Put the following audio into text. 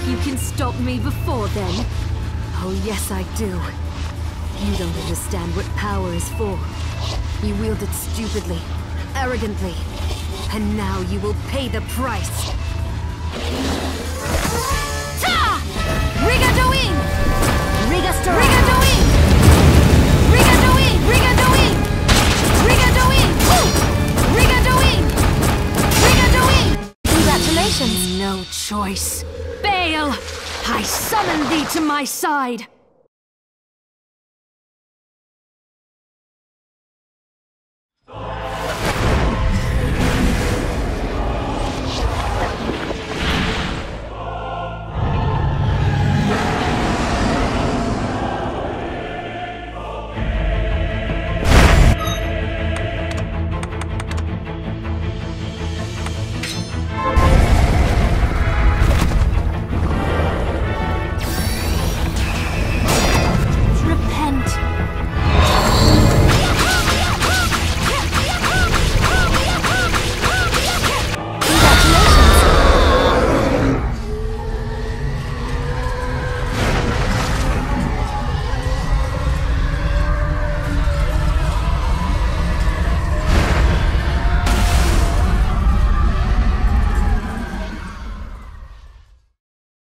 you can stop me before then? Oh yes I do. You don't understand what power is for. You wield it stupidly, arrogantly, and now you will pay the price. Ta! Rigadoin! Rigastar! Rigadoin! Rigadoin! Rigadoin! Rigadoin! Rigadoin! Rigadoin! Congratulations! No choice. Baal! I summon thee to my side!